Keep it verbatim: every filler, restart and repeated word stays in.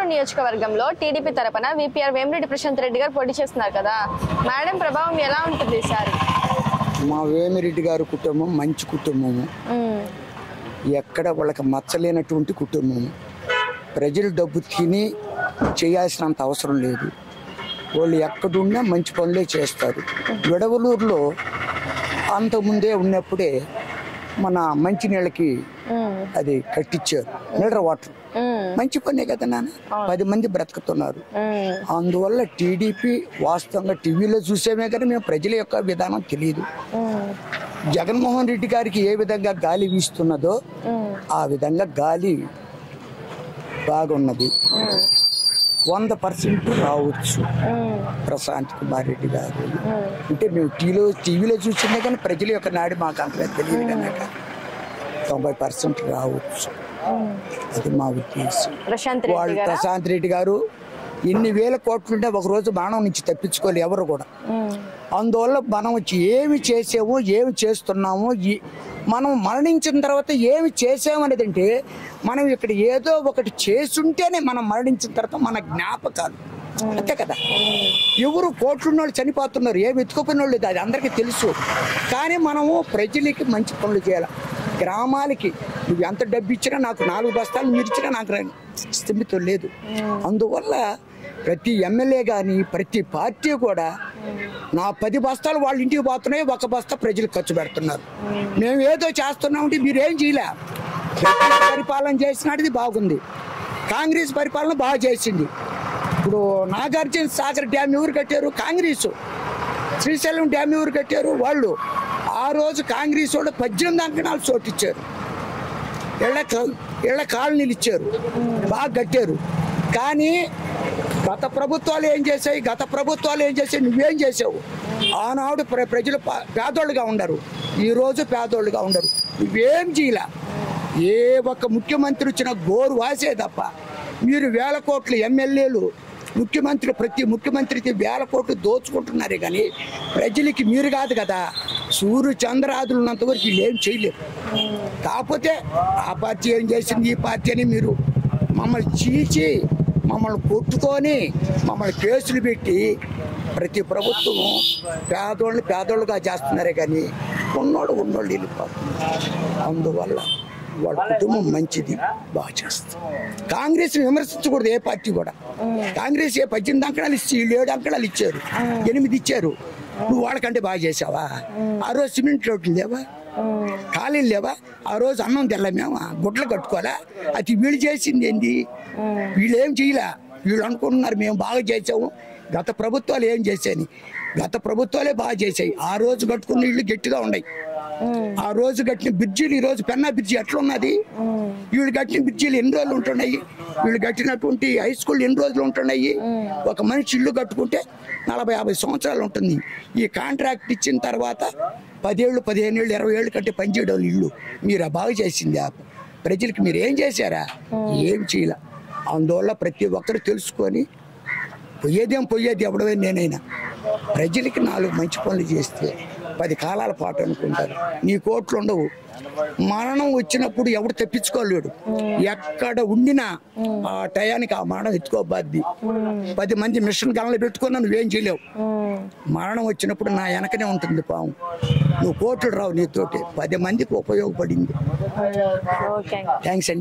నియోజకవర్గంలో టీడీపీ తరపున విపిఆర్ వేమిరెడ్డి ప్రశాంత్ రెడ్డి గారు పోటీ చేస్తున్నారు కదా, మేడం ప్రభావం ఎలా ఉంటుంది ఈసారి? మా వేమిరెడ్డి గారి కుటుంబం మంచి కుటుంబము, ఎక్కడ వాళ్ళకి మచ్చలేనటువంటి కుటుంబము. ప్రజలు డబ్బు తిని చేయాల్సినంత అవసరం లేదు. వాళ్ళు ఎక్కడున్నా మంచి పనులే చేస్తారు. విడవలూరులో అంతకుముందే ఉన్నప్పుడే మన మంచినీళ్ళకి అది కట్టించారు, మినరల్ వాటర్. మంచి పనే కదా నాన్న, పది మంది బ్రతుకుతున్నారు. అందువల్ల టీడీపీ వాస్తవంగా టీవీలో చూసేమే కానీ మేము ప్రజల యొక్క విధానం తెలియదు. జగన్మోహన్ రెడ్డి గారికి ఏ విధంగా గాలి వీస్తున్నదో ఆ విధంగా గాలి బాగున్నది. వంద పర్సెంట్ రావచ్చు ప్రశాంత్ కుమార్ రెడ్డి గారు అంటే మేము టీవీలో టీవీలో చూసిందే కానీ ప్రజల యొక్క నాడి మాకు అంతగా తెలియదు కనుక తొంభై పర్సెంట్ రావచ్చు. అది మా ఉద్దేశం. వాళ్ళు ప్రశాంత్ రెడ్డి గారు ఎన్ని వేల కోట్లుంటే ఒక రోజు బాణం నుంచి తప్పించుకోవాలి ఎవరు కూడా. అందువల్ల మనం వచ్చి ఏమి చేసామో ఏమి చేస్తున్నామో, మనం మరణించిన తర్వాత ఏమి చేసాము అనేది అంటే మనం ఇక్కడ ఏదో ఒకటి చేసుంటేనే మనం మరణించిన తర్వాత మన జ్ఞాపకాలు అంతే కదా. ఎవరు కోట్లున్న వాళ్ళు చనిపోతున్నారు, ఏమి ఎత్తుకుపోయిన వాళ్ళు లేదు, అది అందరికీ తెలుసు. కానీ మనము ప్రజలకి మంచి పనులు చేయాలి. గ్రామాలకి నువ్వు ఎంత డబ్బు ఇచ్చినా, నాకు నాలుగు బస్తాలు మీరు ఇచ్చినా నాకు స్థిమితం లేదు. అందువల్ల ప్రతి ఎమ్మెల్యే కానీ ప్రతి పార్టీ కూడా నా పది బస్తాలు వాళ్ళ ఇంటికి పోతున్నాయి, ఒక బస్తా ప్రజలకు ఖర్చు పెడుతున్నారు. మేము ఏదో చేస్తున్నామంటే మీరేం చేయలే. పరిపాలన చేసినది బాగుంది, కాంగ్రెస్ పరిపాలన బాగా చేసింది. ఇప్పుడు నాగార్జున సాగర్ డ్యామ్ ఎవరు కట్టారు? కాంగ్రెస్. శ్రీశైలం డ్యామ్ ఎవరు కట్టారు? వాళ్ళు. ఆ రోజు కాంగ్రెస్ వాళ్ళు పద్దెనిమిది అంకణాలు చోటిచ్చారు, ఇళ్ళ ఇళ్ళ కాలనీలు ఇచ్చారు, బాగా కట్టారు. కానీ గత ప్రభుత్వాలు ఏం చేసాయి గత ప్రభుత్వాలు ఏం చేసాయి నువ్వేం చేసావు? ఆనాడు ప్ర ప్రజలు పేదోళ్ళుగా ఉండరు, ఈరోజు పేదోళ్ళుగా ఉండరు. నువ్వేం చేయలే. ఏ ఒక్క ముఖ్యమంత్రి వచ్చినా గోరు వాసే తప్ప మీరు వేల కోట్లు ఎమ్మెల్యేలు ముఖ్యమంత్రి ప్రతి ముఖ్యమంత్రికి వేల కోట్లు దోచుకుంటున్నారే కానీ ప్రజలకి మీరు కాదు కదా. సూర్య చంద్రాదులు ఉన్నంత వరకు వీళ్ళు ఏం చేయలేరు. కాకపోతే ఆ పార్టీ ఏం చేసింది, ఈ పార్టీ అని మీరు మమ్మల్ని చీల్చి మమ్మల్ని కొట్టుకొని మమ్మల్ని కేసులు పెట్టి ప్రతి ప్రభుత్వం పేదోళ్ళని పేదోళ్ళుగా చేస్తున్నారే కానీ ఉన్నోళ్ళు ఉన్నోళ్ళు వెళ్ళిపోతున్నారు. అందువల్ల వాళ్ళ కుటుంబం మంచిది, బాగా చేస్తారు. కాంగ్రెస్ విమర్శించకూడదు ఏ పార్టీ కూడా. కాంగ్రెస్ ఏ పద్దెనిమిది అంకణాలు ఇచ్చి ఏడు అంకణాలు ఇచ్చారు, ఎనిమిది ఇచ్చారు. నువ్వు వాళ్ళకంటే బాగా చేసావా? ఆ రోజు సిమెంట్ రోడ్లు లేవా, ఖాళీలు లేవా? ఆ రోజు అన్నం తెల్లమేమా, గుడ్లు కట్టుకోవాలా? అది వీళ్ళు చేసింది ఏంటి? వీళ్ళు ఏం చేయలే. వీళ్ళు అనుకుంటున్నారు మేము బాగా చేసాము, గత ప్రభుత్వాలు ఏం చేశాయని. గత ప్రభుత్వాలే బాగా చేసాయి. ఆ రోజు కట్టుకున్న ఇళ్ళు గట్టిగా ఉన్నాయి. ఆ రోజు కట్టిన బ్రిడ్జీలు ఈ రోజు పెన్నా బ్రిడ్జి ఎట్లా ఉన్నది? వీళ్ళు కట్టిన బ్రిడ్జీలు ఎన్ని రోజులు ఉంటున్నాయి? వీళ్ళు కట్టినటువంటి హై స్కూల్ ఎన్ని రోజులు ఉంటున్నాయి? ఒక మనిషి ఇల్లు కట్టుకుంటే నలభై యాభై సంవత్సరాలు ఉంటుంది. ఈ కాంట్రాక్ట్ ఇచ్చిన తర్వాత పదేళ్ళు పదిహేను ఏళ్ళు ఇరవై ఏళ్ళు కట్టి పనిచేయడం ఇల్లు మీరు బాగా చేసింది. ప్రజలకు మీరు ఏం చేశారా? ఏం చేయలే. అందువల్ల ప్రతి ఒక్కరు తెలుసుకొని పోయేదేం పోయేది ఎవడమే నేనైనా ప్రజలకి నాలుగు మంచి పనులు చేస్తే పది కాలాల పాటు అనుకుంటారు. నీ కోట్లు ఉండవు. మరణం వచ్చినప్పుడు ఎవడు తెప్పించుకోలేడు. ఎక్కడ ఉండినా ఆ టయానికి ఆ మరణం ఎత్తుకోబాద్ది. పది మంది మిషన్ గణలు పెట్టుకున్నా నువ్వేం చేయలేవు. మరణం వచ్చినప్పుడు నా వెనకనే ఉంటుంది పాము. నువ్వు కోట్లు రావు నీతోటి, పది మందికి ఉపయోగపడింది. థ్యాంక్స్ అండి.